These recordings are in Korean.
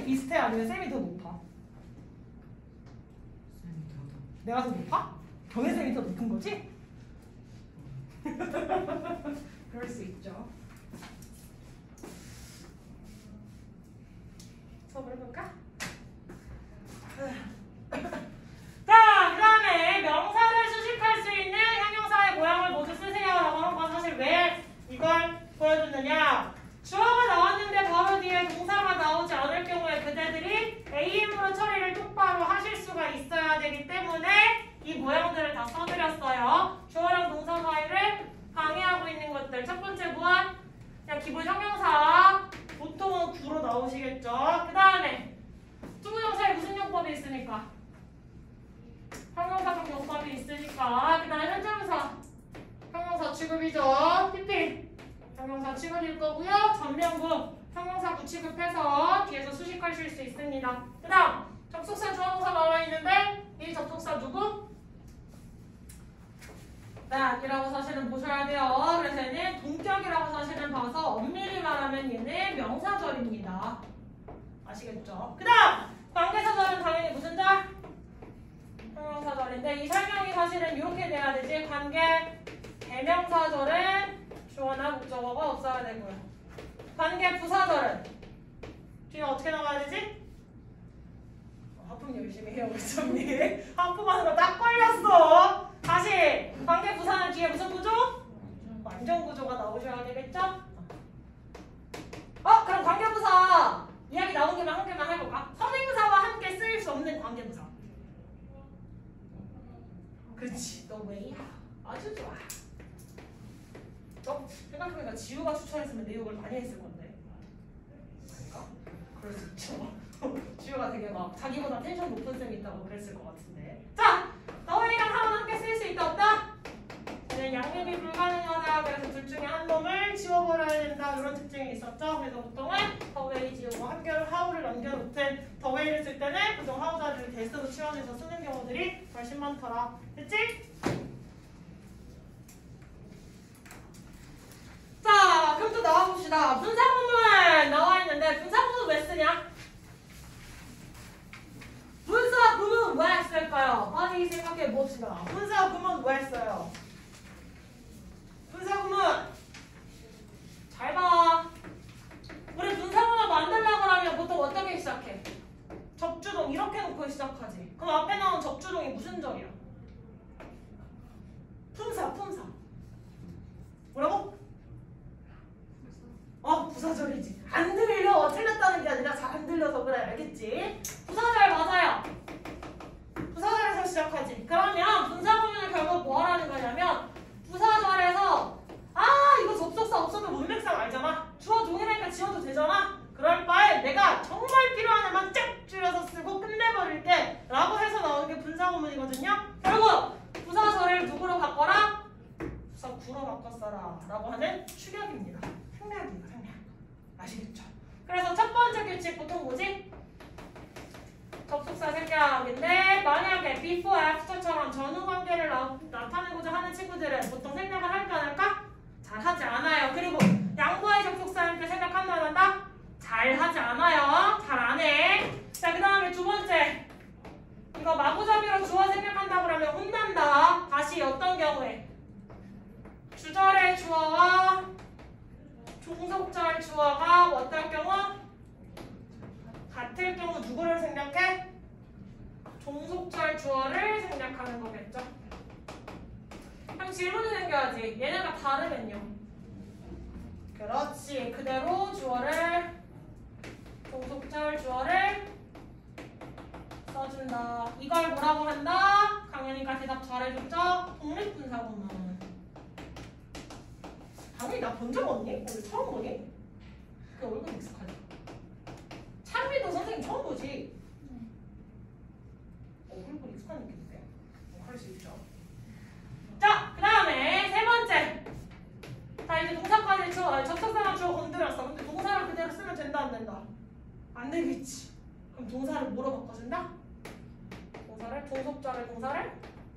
비슷해? 아니면 쌤이 더 높아? 내가 더 높아? 경혜쌤이 더 높은 거지? 그럴 수 있죠. 수업을 해볼까? 자, 그 다음에 명사를 수식할 수 있는 형용사의 모양을 모두 쓰세요 라고 한 건 사실 왜 이걸 보여줬느냐. 주어가 나왔는데 바로 뒤에 동사가 나오지 않을 경우에 그대들이 AM으로 처리를 똑바로 하실 수가 있어야 되기 때문에 이 모양들을 다 써드렸어요. 주어랑 동사 사이를 방해하고 있는 것들. 첫 번째 무엇? 그냥 기본 형용사. 보통은 구로 나오시겠죠. 그 다음에 투부정사에 무슨 용법이 있습니까? 형용사적 용법이 있으니까. 그 다음에 현재분사. 형용사 취급이죠. PP. 형용사 취급일 거고요. 전면부. 형용사 구취급해서 뒤에서 수식하실 수 있습니다. 그 다음 접속사 주어동사 나와 있는데 이 접속사 누구? 이라고 사실은 보셔야 돼요. 그래서 얘는 동격이라고 사실은 봐서 엄밀히 말하면 얘는 명사절입니다. 아시겠죠? 그 다음 관계사절은 당연히 무슨 절? 형용사절인데 이 설명이 사실은 이렇게 돼야 되지. 관계 대명사절은 주어나 목적어가 없어야 되고요. 관계 부사절은 뒤에 어떻게 나가야 되지? 하품 열심히 해요, 우리 하품하는 거 딱 걸렸어. 다시 관계 부사는 뒤에 무슨 구조? 완전 구조가 나오셔야 되겠죠? 그럼 관계 부사 이야기 나온 김에 한 개만 해볼까? 선행사와 함께 쓰일 수 없는 관계 부사. 그렇지, 너 왜야? 아주 좋아. 생각해보니까 지우가 추천했으면 내 욕을 많이 했을 건데. 아닐까? 그럴 수 있죠. 지우가 되게 막 자기보다 텐션 높은 쌤이 있다고 그랬을 것 같은데. 자! 더웨이랑 하원 함께 쓸 수 있다 없다? 네, 양립이 불가능하다. 그래서 둘 중에 한 놈을 지워버려야 된다. 이런 특징이 있었죠. 그래서 보통은 더웨이 지우고 하우를 남겨놓든 더웨이를 쓸 때는 보통 하우 자리를 대스로 치환해서 쓰는 경우들이 훨씬 많더라. 됐지? 자, 그럼 또 나와봅시다. 분사구문 나와있는데 분사구문 왜 쓰냐? 분사구문 왜 쓸까요? 많이 생각해 봅시다. 분사구문 왜 써요? 분사구문 잘 봐. 우리 분사구문 만들려고 하면 보통 어떻게 시작해? 접주동 이렇게 놓고 시작하지. 그럼 앞에 나온 접주동이 무슨 절이야? 품사. 뭐라고? 부사절이지. 안 들려. 틀렸다는 게 아니라 잘 안 들려서 그래. 알겠지? 부사절 맞아요. 부사절에서 시작하지. 그러면 분사구문을 결국 뭐 하라는 거냐면 부사절에서 이거 접속사 없어도 문맥상 알잖아. 주어 동일하니까 지워도 되잖아. 그럴 바에 내가 정말 필요한 애만 쫙 줄여서 쓰고 끝내버릴게 라고 해서 나오는 게 분사구문이거든요. 결국 부사절을 누구로 바꿔라? 부사구로 바꿔써라 라고 하는 축약입니다. 생략입니다. 생략. 아시겠죠? 그래서 첫 번째 규칙 보통 뭐지? 접속사 생략인데 만약에 before, after처럼 전후 관계를 나타내고자 하는 친구들은 보통 생략을 할까 안 할까? 잘 하지 않아요. 그리고 양보의 접속사한테 생략한다 안 한다? 잘 하지 않아요. 잘 안 해. 자, 그 다음에 두 번째. 이거 마구잡이로 주어 생략한다 그러면 혼난다. 다시 어떤 경우에? 주절의 주어와 종속절 주어가 어떤 경우? 같을 경우 누구를 생략해? 종속절 주어를 생략하는 거겠죠. 그럼 질문이 생겨야지. 얘네가 다르면요. 그렇지. 그대로 주어를 종속절 주어를 써준다. 이걸 뭐라고 한다? 강연이가 대답 잘해줬죠? 독립분사구문. 당연히 나 본 적 없니? 오늘 처음 보니? 그 얼굴 익숙하지? 찬미도 선생님 처음 보지? 얼굴 익숙한 느낌인데? 할 수 있죠. 자, 그 다음에 세 번째. 자, 이제 동사까지 접속사랑 주어 건드렸어. 근데 동사를 그대로 쓰면 된다 안 된다? 안 되겠지. 그럼 동사를 뭐로 바꿔준다? 동사를 종속절의 동사를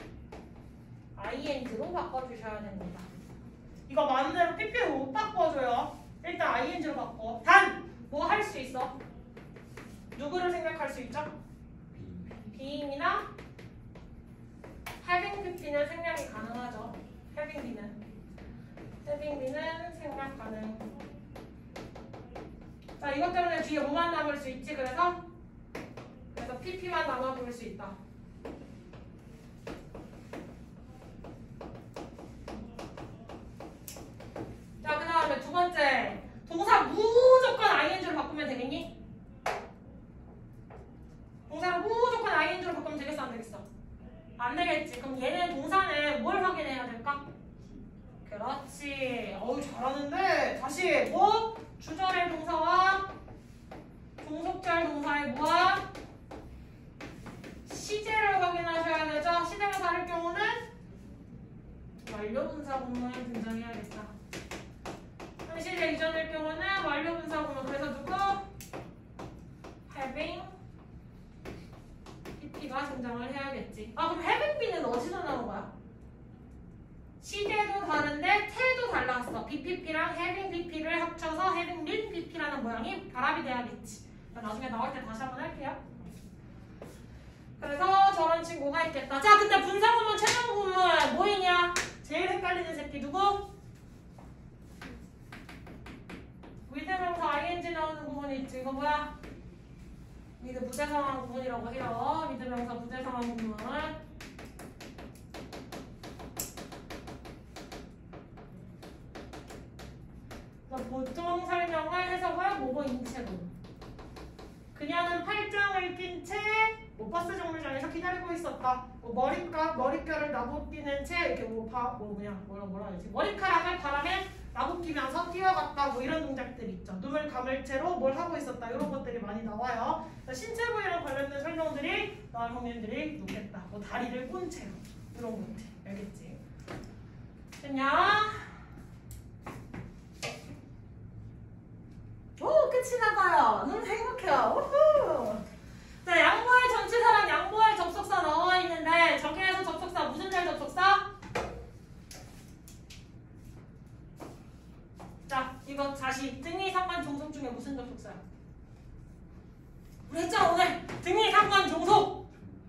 ing로 바꿔주셔야 됩니다. 이거 많은 대로 PP로 못 바꿔줘요. 일단 ing로 바꿔. 단! 뭐 할 수 있어? 누구를 생각할 수 있죠? being이나 having pp는 생략이 가능하죠. having b는 생략 가능. 자, 이것 때문에 뒤에 뭐만 남을 수 있지? 그래서 pp만 남아 보일 수 있다. 자, 그 다음에 두 번째. 동사 무조건 ing로 바꾸면 되겠니? 동사를 무조건 ing로 바꾸면 되겠어, 안 되겠어? 안 되겠지. 그럼 얘는 동사는 뭘 확인해야 될까? 그렇지. 어우, 잘하는데. 다시 뭐? 주절의 동사와 종속절 동사의 뭐와? 시제를 확인하셔야 되죠. 시제가 다를 경우는 완료분사 구문 등장해야겠다. 현실에 이전일 경우는 완료분사 구문. 그래서 누구? having pp가 등장을 해야겠지. 아, 그럼 having b는 어디서 나온 거야? 시제도 다른데 태도 달랐어. BPP랑 having PP를 합쳐서 having been PP라는 모양이 결합이 돼야겠지. 나중에 나올 때 다시 한번 할게요. 그래서 저런 친구가 있겠다. 자, 근데 분사구문, 최종구문 뭐이냐? 제일 헷갈리는 새끼 누구? 위드명사 ing 나오는 구문이 있지. 이거 뭐야? 미드 부재상황 구문이라고 해요. 미드명사 부재상황 구문. 보통 설명을 해석을 뭐뭐 인체로. 그녀는 팔짱을 낀 채 버스 정류장에서 기다리고 있었다. 머릿결을 나부끼는 채 이렇게 뭐라 해야지? 머리카락을 바람에 나부끼면서 뛰어갔다. 뭐 이런 동작들 있죠. 눈을 감을 채로 뭘 하고 있었다. 이런 것들이 많이 나와요. 신체 부위랑 관련된 설명들이 나올 형님들이 놓겠다. 뭐 다리를 꼰 채로 이런 것들. 알겠지? 됐냐? 오, 끝이 나가요. 너무 행복해요. 우후. 자, 양보할 전치사랑 양보할 접속사 나와 있는데 저기에서 접속사 무슨 절 접속사? 자, 이거 다시 등위 상관 종속 중에 무슨 접속사야? 우리 했잖아 오늘 등위 상관 종속.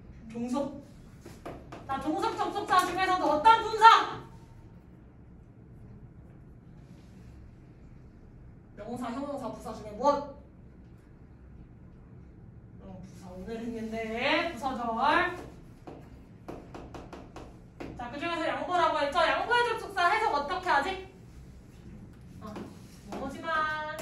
자, 종속 접속사 중에서도 어떤 분사? 명사, 형용사, 부사 중에 무엇? 부사 오늘 했는데 부사절. 자, 그 중에서 양보라고 했죠? 양보의 접속사 해석 어떻게 하지? 뭐지만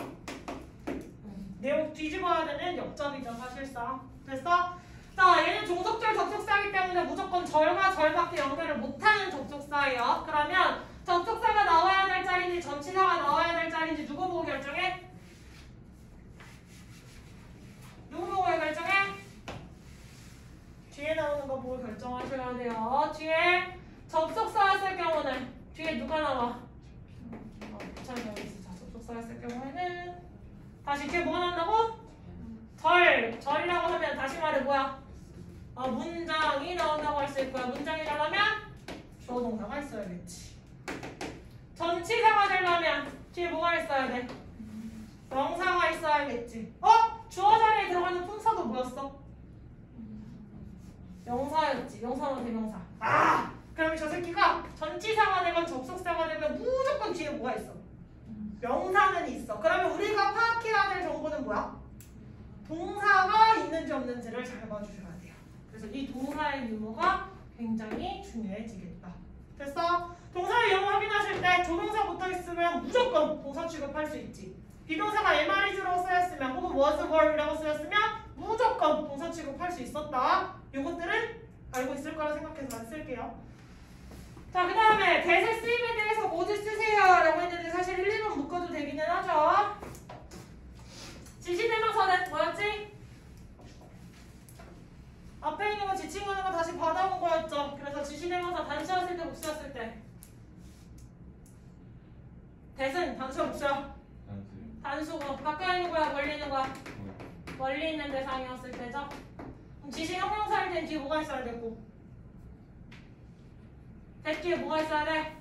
내용 뒤집어야 되는 역접이죠 사실상. 됐어? 자, 얘는 종속절 접속사이기 때문에 무조건 절과 절밖에 연결을 못하는 접속사예요. 그러면 접속사가 나와야 될 자리인지 전치사가 나와야 될 자리인지 누구 보고 결정해? 누구 보고 결정해? 뒤에 나오는 거 보고 결정하셔야 돼요. 뒤에 접속사였을 경우는 뒤에 누가 나와? 접속사였을 경우에는 다시 뒤에 뭐가 나온다고? 절이라고 하면 다시 말해 뭐야? 문장이 나온다고 할 수 있고요. 문장이라고 하면 주어 동사가 있어야겠지. 전치사가 되려면 뒤에 뭐가 있어야 돼? 명사가 있어야겠지. 주어 자리에 들어가는 품사도 뭐였어? 명사였지. 명사는 대명사. 그러면 저 새끼가 전치사가 되건 접속사가 되면 무조건 뒤에 뭐가 있어? 명사는 있어. 그러면 우리가 파악해야 될 정보는 뭐야? 동사가 있는지 없는지를 잘 봐주셔야 돼요. 그래서 이 동사의 유무가 굉장히 중요해지겠다. 됐어? 동사의 유무 확인하실 때 조동사 붙어있으면 무조건 동사 취급할 수 있지. 비동사가 MR이즈로 쓰였으면 혹은 was, were라고 쓰였으면 무조건 동사 취급할 수 있었다. 요것들은 알고 있을 거라 생각해서 쓸게요. 자, 그 다음에 대세 쓰임에 대해서 모두 쓰세요 라고 했는데 사실 1, 2번 묶어도 되기는 하죠. 지시대명사는 뭐였지? 앞에 있는 거 지칭 거는 거 다시 받아온 거였죠. 그래서 지시대명사 단수였을 때 복수였을 때 대신 단수야 복수야? 단수고 가까이 있는 거야 멀리 있는 거야? 멀리 있는 대상이었을 때죠. 그럼 지시 형용사일 땐 뒤에 뭐가 있어야 되고 뒤에 뭐가 있어야 돼?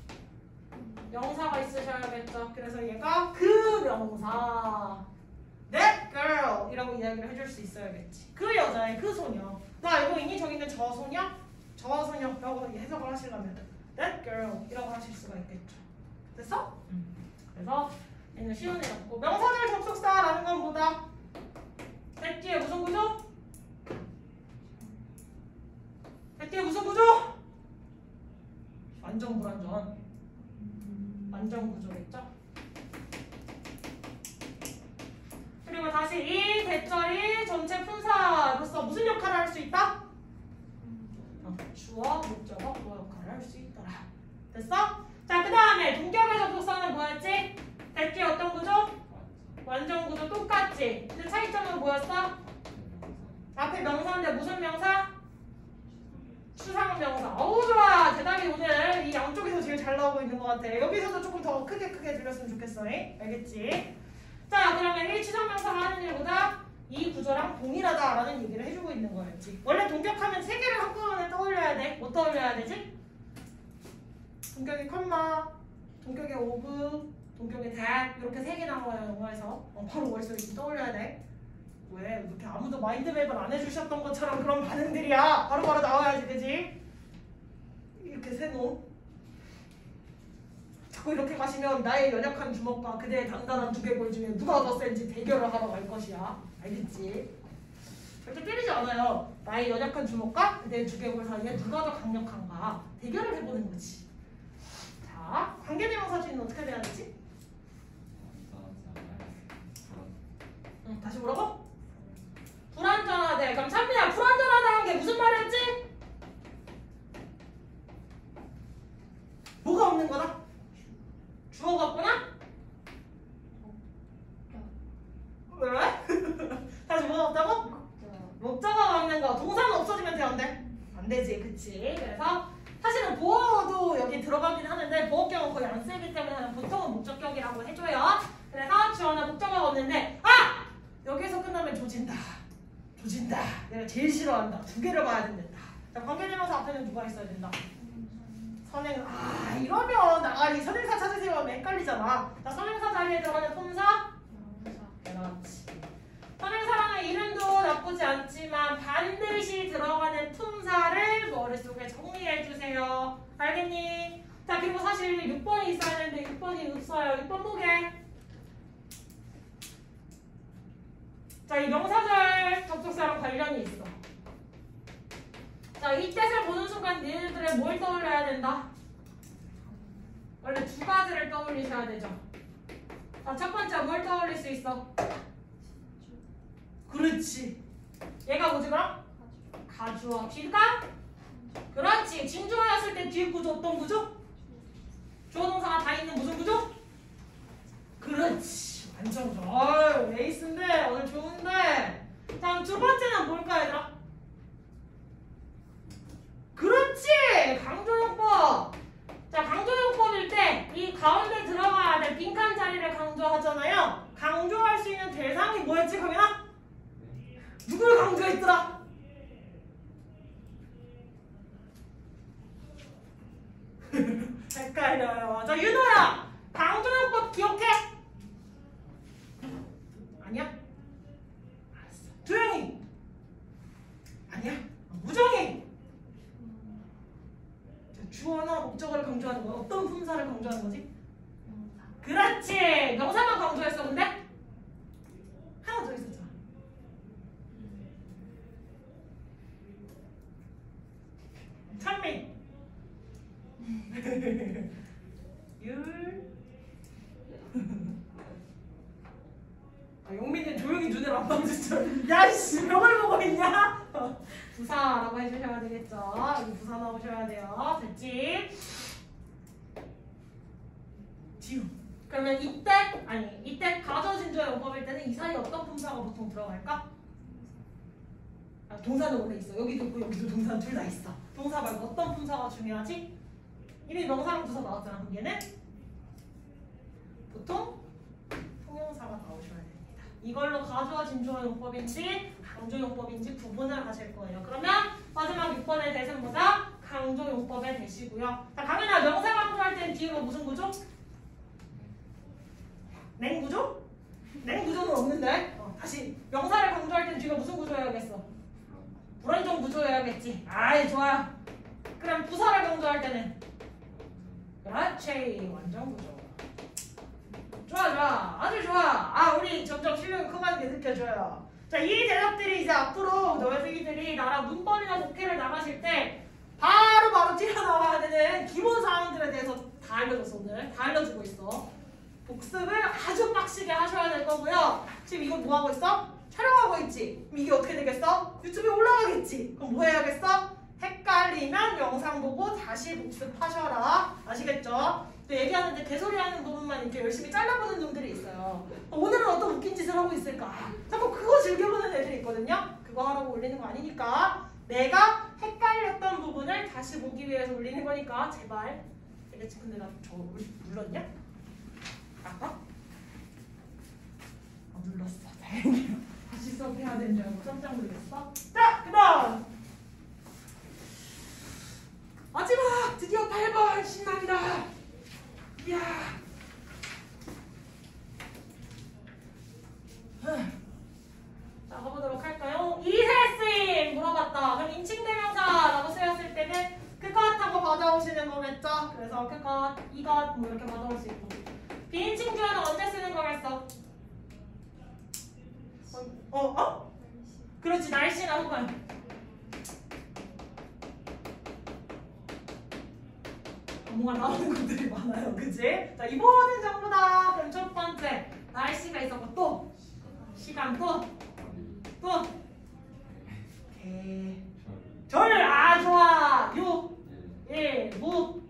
명사가 있으셔야겠죠. 그래서 얘가 그 명사 That girl 이라고 이야기를 해줄 수 있어야겠지. 그 여자애, 그 소녀. 너 알고 있니? 저기 있는 저 소녀? 저 소녀라고 해석을 하시려면 that girl 이라고 하실 수가 있겠죠. 됐어? 그래서 얘는 쉬운 애였고 명사절 접속사라는 건 뭐다? that 뒤에 무슨 구조? that 뒤에 무슨 구조? 완전 불완전. 완전 구조겠죠? 그리고 다시 이 대절이 전체 품사로서 무슨 역할을 할 수 있다? 주어, 목적어, 보어 역할을 할 수 있더라. 됐어? 자, 그 다음에 동격의 접속사는 뭐였지? 대뒤 어떤 구조? 완전 구조 똑같지? 근데 차이점은 뭐였어? 앞에 명사인데 무슨 명사? 추상명사. 어우 좋아. 대답이 오늘 이 양쪽에서 제일 잘 나오고 있는 것 같아. 여기서도 조금 더 크게 들렸으면 좋겠어. 알겠지? 자, 그러면 이 추상명사가 하는 일보다 이 구조랑 동일하다라는 얘기를 해주고 있는 거였지. 원래 동격하면 세 개를 한꺼번에 떠올려야 돼. 뭐 떠올려야 되지? 동격의 컴마, 동격의 오브, 동격의 대 이렇게 세 개 나와요. 영어에서. 바로 머릿속에 떠올려야 돼. 왜? 이렇게 아무도 마인드맵을 안 해주셨던 것처럼 그런 반응들이야. 바로바로 나와야지, 그지? 이렇게 세 놓. 자꾸 이렇게 가시면 나의 연약한 주먹과 그대의 단단한 두개골 중에 누가 더 센지 대결을 하러 갈 것이야. 알겠지? 절대 때리지 않아요. 나의 연약한 주먹과 그대의 두개골 사이에 누가 더 강력한가 대결을 해보는 거지. 자, 관계대명사 주의는 어떻게 돼야 되지? 다시 뭐라고? 불완전하대. 그럼 찬미야, 불완전하다는 게 무슨 말이었지? 뭐가 없는 거다? 주어가 없구나? 왜? 다시 뭐가 없다고? 목적어가 없는 거. 동사는 없어지면 돼, 안 돼? 안 되지, 그치? 그래서 사실은 보어도 여기 들어가긴 하는데 보어격은 거의 안 쓰기 때문에 보통은 목적격이라고 해줘요. 그래서 주어나 목적어가 없는데 여기서 끝나면 조진다. 내가 제일 싫어한다. 두 개를 봐야 된다. 자, 관계대명사 앞에는 누가 있어야 된다? 선행사. 이러면 이 선행사 찾으세요 하면 헷갈리잖아. 자, 선행사 자리에 들어가는 품사? 그렇지. 선행사라는 이름도 나쁘지 않지만 반드시 들어가는 품사를 머릿속에 정리해주세요. 알겠니? 자, 그리고 사실 6번이 있어야 되는데 6번이 없어요. 6번 보게. 자, 이 명사절 접속사랑 관련이 있어. 자, 이 뜻을 보는 순간 니네들의 뭘 떠올려야 된다? 원래 두 가지를 떠올리셔야 되죠. 자, 첫 번째 뭘 떠올릴 수 있어? 그렇지. 얘가 뭐지 그럼? 가주어. 뒤가? 그렇지. 진주어였을 때 뒤에 구조 어떤 구조? 주어동사가 다 있는 무슨 구조? 그렇지. 완전 좋아. 에이스인데 오늘 좋은데. 자, 두 번째는 뭘까 얘들아? 그렇지. 강조용법. 자, 강조용법일 때 이 가운데 들어가야 될 빈칸 자리를 강조하잖아요. 강조할 수 있는 대상이 뭐였지 강민아? 누구를 강조했더라? 헷갈려요. 자, 윤호야. 강조용법 기억해? 아니야? 알았어. 조용히. 아니야? 무정히. 주어나 목적어를 강조하는 건 어떤 품사를 강조하는 거지? 명사. 그렇지. 명사만 강조했어. 근데 하나 더 있었잖아. 찬미. 율. 용민이 조용히 눈을 안 감으시죠. 야이씨, 명을 보고 있냐? 부사라고 해주셔야 되겠죠. 여기 부사 나오셔야 돼요. 됐지? 지금. 그러면 이때 가져진주어 용법일 때는 이 사이에 어떤 품사가 보통 들어갈까? 동사는 원래 있어. 여기도 있고 여기도 동사는 둘 다 있어. 동사 말고 어떤 품사가 중요하지? 이미 명사랑 부사 나왔잖아. 그럼 얘는 보통 통용사가 나오셔야 됩니다. 이걸로 가주어 진주어 용법인지 강조 용법인지 구분을 하실 거예요. 그러면 마지막 6번의 대상보다 강조 용법에 대시고요. 자, 강연아, 명사 강조할 땐 뒤에가 무슨 구조? 냉구조? 냉구조는 없는데? 다시 명사를 강조할 우리가 무슨 구조해야겠어? 불안정 구조해야겠지. 아이 좋아요. 그럼 부사를 강조할 때는 그렇지 완전 구조. 좋아 좋아 아주 좋아. 아 우리 점점 실력이 커가는 게 느껴져요. 자 이 대답들이 이제 앞으로 너희들이 나랑 문법이나 독해를 나가실 때 바로 튀어나와야 되는 기본 사항들에 대해서 다 알려줬어. 오늘 다 알려주고 있어. 복습을 아주 빡시게 하셔야 될 거고요. 지금 이거 뭐 하고 있어? 촬영하고 있지? 그럼 이게 어떻게 되겠어? 유튜브에 올라가겠지? 그럼 뭐 해야겠어? 헷갈리면 영상 보고 다시 복습하셔라. 아시겠죠? 또 얘기하는데 개소리하는 부분만 이렇게 열심히 잘라보는 놈들이 있어요. 오늘은 어떤 웃긴 짓을 하고 있을까? 자꾸 그거 즐겨보는 애들이 있거든요. 그거 하라고 올리는 거 아니니까 내가 헷갈렸던 부분을 다시 보기 위해서 올리는 거니까 제발. 알겠지? 근데 나 저 눌렀냐? 아까? 눌렀어. 다행이야. 다시 수업해야 되는 줄 알고 깜짝 놀랐어. 자, 그 다음 마지막! 드디어 8번 신납니다. 이야. 자, 가보도록 할까요? 이세쌤 물어봤다. 그럼 인칭대명사라고 쓰였을 때는 그것하고 받아오시는 거겠죠? 그래서 그것, 이것 뭐 이렇게 받아올 수 있고 비인칭 주어는 언제 쓰는 거겠어? 그렇지 날씨나 혹은 뭔가 나오는 것들이 많아요. 그치? 자 이번은 전부 다 그럼 첫 번째 날씨가 있었고 또 시간 또 절. 아 좋아. 6 1 무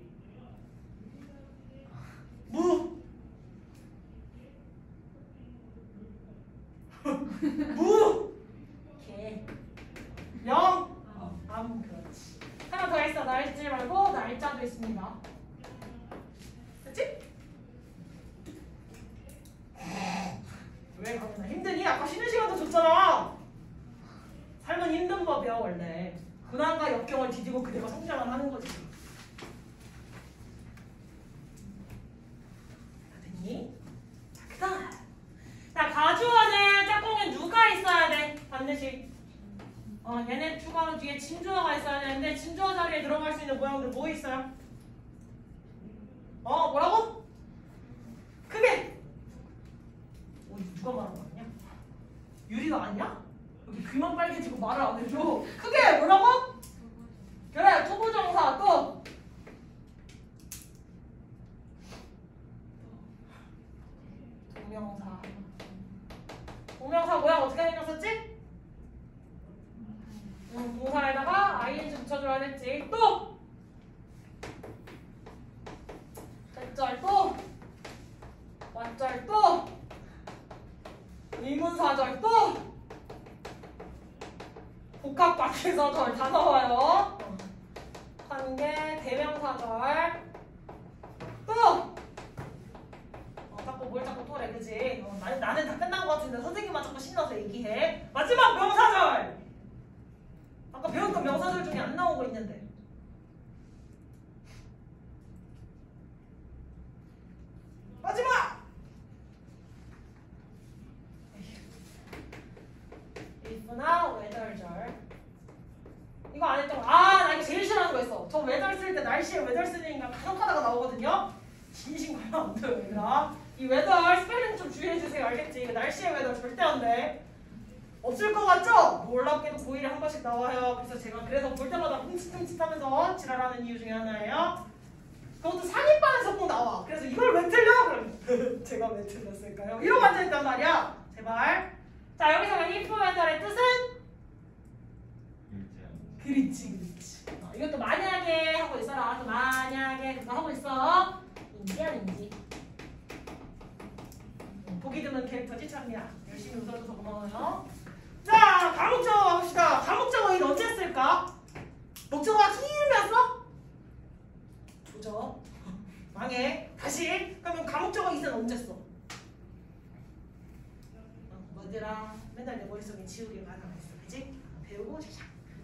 개 영 그렇지. 하나 더 있어. 날씨 말고 날짜도 있습니다. 그치? 왜 그러나 힘드니? 아까 쉬는 시간도 줬잖아. 삶은 힘든 법이야 원래. 고난과 역경을 디디고 그대가 성장을 하는 거지. 다 됐니? 자 그다음 자 가주어는 짝꿍에 누가 있어야 돼? 반드시 얘네 추가로 뒤에 진주어가 있어야 되는데 진주어 자리에 들어갈 수 있는 모양들 뭐 있어요? 뭐라고? 크게! 누가 말한 거 아니야? 유리가 아니야? 여기 귀만 빨개지고 말을 안 해줘. 크게! 뭐라고? 그래 투부정사 또! 동명사 모양 어떻게 생겼었지? 동사에다가 ing 붙여줘야 됐지. 또! 대절 또! 완절 또! 의문사절 또! 복합관계사절 다 나와요. 관계 대명사절 또! 뭘 자꾸 토래 그지? 나는 다 끝난 것 같은데 선생님만 자꾸 신나서 얘기해. 마지막 명사절! 아까 배웠던 명사절 중에 안 나온 거 있는데 마지막! if나 whether절 이거 안 했던 거. 나 이거 제일 싫어하는 거 있어. 저 whether 쓸 때 날씨에 whether 쓰니까 간혹하다가 나오거든요. 진심 가면 안 돼요 얘들아. 이 whether 스펠링 좀 주의해주세요. 알겠지? 날씨에 whether 절대 안 돼. 없을 것 같죠? 놀랍게도 고1에 한 번씩 나와요. 그래서 볼 때마다 흠칫흠칫하면서 지랄하는 이유 중에 하나예요. 그것도 상위반에서 꼭 나와. 그래서 이걸 왜 틀려? 그럼 제가 왜 틀렸을까요? 이러고 앉아있단 말이야. 제발. 자 여기서 if whether의 뜻은? 그렇지. 이것도 만약에 하고 있어라. 만약에 그거 하고 있어. 인지 아닌지. 보기 드문 캐릭터지 참이야. 열심히 웃어줘서 고마워요. 자, 가목적어 가봅시다. 가목적어 일 언제 쓸까? 목적어가 길면 써? 조져. 망해. 다시. 그러면 가목적어 이는 언제 써? 뭐더라? 맨날 내 머릿속에 지우개가 하나 있어. 그치? 배우고 시작.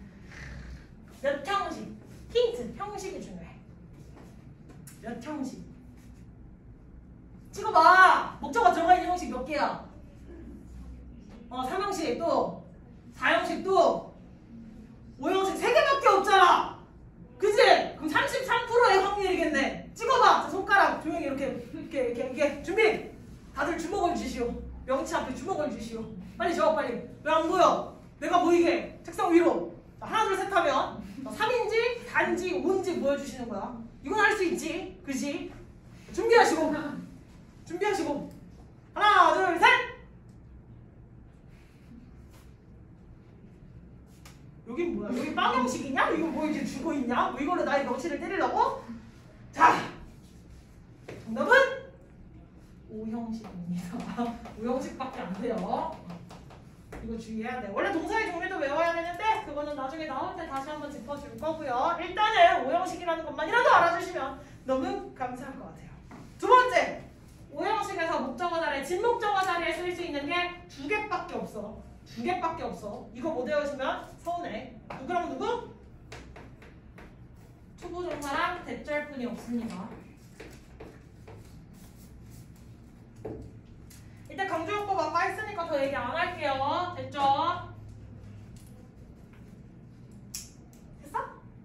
몇 형식? 힌트. 형식이 중요해. 몇 형식? 찍어봐. 목적어 들어가 있는 형식 몇 개야? 3형식 또 오형식도 오형식 3개밖에 없잖아. 그치? 그럼 33%의 확률이겠네. 찍어봐. 자, 손가락 조용히 이렇게 준비. 다들 주먹을 쥐시오. 명치 앞에 주먹을 쥐시오. 빨리 적어 빨리. 왜 안 보여? 내가 보이게. 책상 위로. 자, 하나 둘 셋 하면 3인지 4인지 5인지 보여주시는 거야. 이건 할 수 있지. 그치? 준비하시고. 준비하시고. 하나 둘 셋. 여긴 뭐야? 여기 빵형식이냐? 이거 뭐 이제 주고 있냐? 뭐 이걸로 나의 명치를 때리려고? 자, 정답은 O형식입니다. O형식밖에 안 돼요. 이거 주의해야 돼. 원래 동사의 종류도 외워야 되는데 그거는 나중에 나올 때 다시 한번 짚어줄 거고요. 일단은 O형식이라는 것만이라도 알아주시면 너무 감사할 것 같아요. 두 번째, O형식에서 목적어 자리에 진목적어 자리에 쓸 수 있는 게 2개밖에 없어. 2개밖에 없어. 이거 못 외우시면 서운해. 누구랑 누구? 초보동사랑 대절뿐이 없습니다. 이때 강조용법 아까 했으니까 더 얘기 안 할게요. 됐죠? 됐어?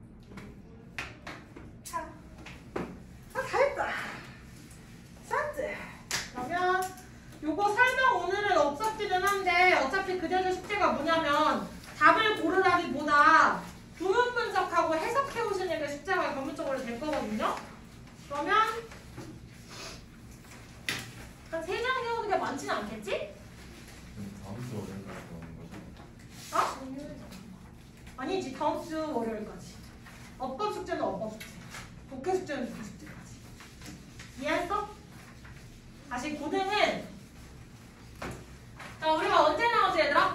자, 다 했다. 산트. 그러면 요거 설명 오늘은 없었기는 한데 어차피 그대들 숙제가 뭐냐면 답을 고르라기보다 구문 분석하고 해석해 오시는 게 숙제가 전문적으로 될 거거든요. 그러면 한 3장 해오는 게 많지는 않겠지? 다음 주 월요일까지 나오는 거죠? 어? 아니지, 다음 주 월요일까지. 어법 숙제는 어법 숙제, 독해 숙제는 독해 숙제까지. 이해했어? 다시 고등은 자, 우리가 언제 나오지 얘들아?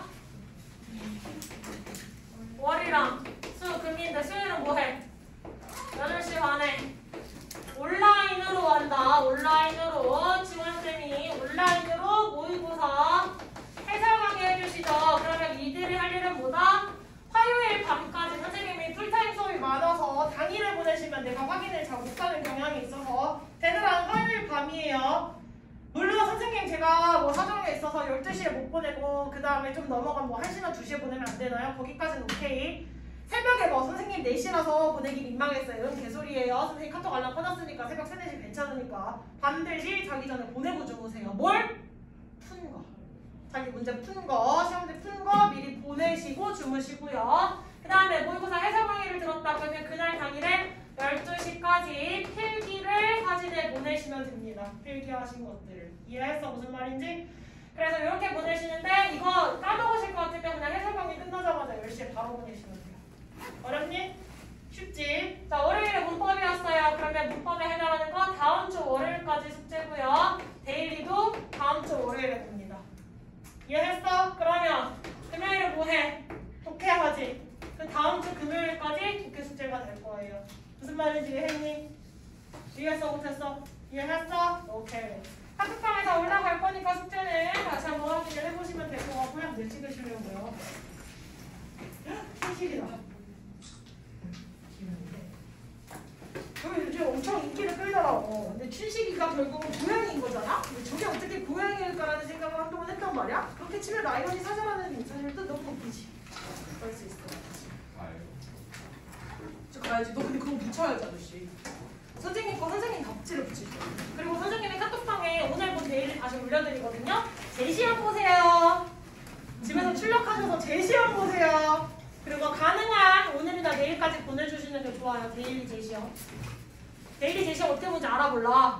월이랑 수, 금인데 수요일은 뭐해? 8시 반에 온라인으로 한다. 온라인으로 지원쌤이 온라인으로 모의고사 해설 강의 해주시죠. 그러면 이들이 할 일은 뭐다? 화요일 밤까지 선생님이 풀타임 수업이 많아서 당일에 보내시면 내가 확인을 잘 못하는 경향이 있어서 되도록 화요일 밤이에요. 물론 선생님 제가 뭐 사정에 있어서 12시에 못 보내고 그 다음에 좀 넘어가면 뭐 1시나 2시에 보내면 안 되나요? 거기까지는 오케이. 새벽에 뭐 선생님 4시라서 보내기 민망했어요. 이건 개소리예요. 선생님 카톡 알람 꺼놨으니까 새벽 3, 4시 괜찮으니까 반드시 자기 전에 보내고 주무세요. 뭘? 푼 거. 자기 문제 푼 거, 시험지 푼 거 미리 보내시고 주무시고요. 그 다음에 모의고사 해설 강의를 들었다고 하면 그날 당일에 12시까지 필기를 사진에 보내시면 됩니다. 필기하신 것들을. 이해했어? 무슨 말인지? 그래서 이렇게 보내시는데 이거 까먹으실 것 같으면 그냥 해설 강의 끝나자마자 10시에 바로 보내시면 돼요. 어렵니? 쉽지? 자, 월요일에 문법이었어요. 그러면 문법에 해당하는 거 다음 주 월요일까지 숙제고요. 데일리도 다음 주 월요일에 봅니다. 이해했어? 그러면 금요일에 뭐해? 독해하지. 그 다음 주 금요일까지 독해 숙제가 될 거예요. 무슨 말인지 이해했니? 이해했어? 못했어? 이해했어? 오케이. 학습방에서 올라갈 거니까 숙제는 다시 한번 확인을 해보시면 될 것 같고요. 네, 찍으시려고요. 현실이다. 여기 요즘 엄청 인기를 끌더라고. 근데 춘식이가 결국은 고양이인 거잖아? 근데 저게 어떻게 고양이일까라는 생각을 한동안 했단 말이야? 그렇게 치면 라이언이 사자라는 사실도 너무 웃기지. 그럴 수 있어. 아유. 저 가야지. 너 근데 그거 붙여야지, 아저씨. 선생님 거 선생님 답지를 붙이죠. 그리고 선생님이 카톡방에 오늘 본 데일리 다시 올려드리거든요. 제 시험 보세요. 집에서 출력하셔서 제 시험 보세요. 그리고 가능한 오늘이나 내일까지 보내주시는 게 좋아요. 데일리 제시험. 데일리 제시험 어떻게 보는지 알아? 몰라?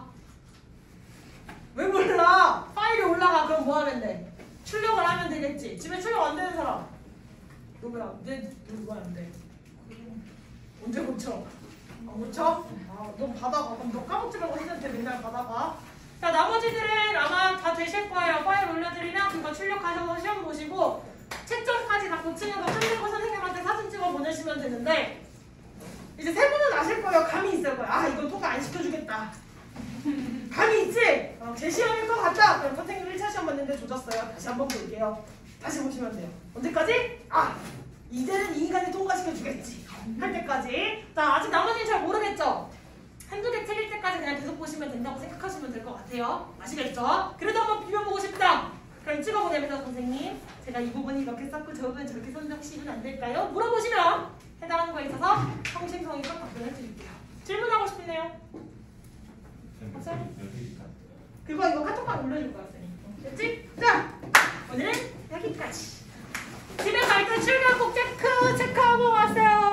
왜 몰라? 파일이 올라가. 그럼 뭐 하면 돼? 출력을 하면 되겠지. 집에 출력 안 되는 사람 누구야? 누구야 안 돼? 언제 고쳐? 안 고쳐? 너 받아가. 그럼 너 까먹지 말고 선생님한테 맨날 받아가. 자, 나머지들은 아마 다 되실 거예요. 파일 올려드리면 그거 출력하셔서 시험 보시고 채점까지 다 고치는 거 끝내고 선생님한테 사진 찍어 보내시면 되는데 이제 세 분은 아실 거예요. 감이 있을 거예요. 아, 이건 통과 안 시켜주겠다. 감이 있지? 제 시험일 것 같다. 그럼 선생님 1차 시험 봤는데 조졌어요. 다시 한번 볼게요. 다시 보시면 돼요. 언제까지? 아, 이제는 이 인간이 통과시켜주겠지. 할 때까지. 자, 아직 나머지는 잘 모르겠죠? 한두 개 틀릴 때까지 그냥 계속 보시면 된다고 생각하시면 될 것 같아요. 아시겠죠? 그래도 한번 비벼보고 싶다. 그럼 찍어보내면서 선생님 제가 내가 이 부분이 이렇게 썼고 저 부분 저렇게 썼는데 혹시 이건 안 될까요? 물어보시면 해당하는 거에 있어서 성심성의껏 답변해 드릴게요. 질문하고 싶은 내용? 없어요? 그거 이거 카톡방 올려줄 거야 쌤이. 됐지? 자 오늘은 여기까지. 집에 갈 때 출근 꼭 체크하고 왔어요.